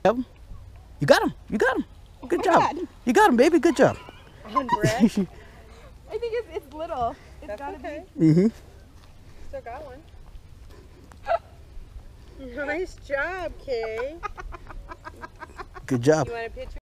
You got him. You got him. Good my job. God. You got him, baby. Good job. On bread? I think it's little. It's That's gotta okay. Mm-hmm. Still got one. Nice job, Kay. Good job. You want a picture?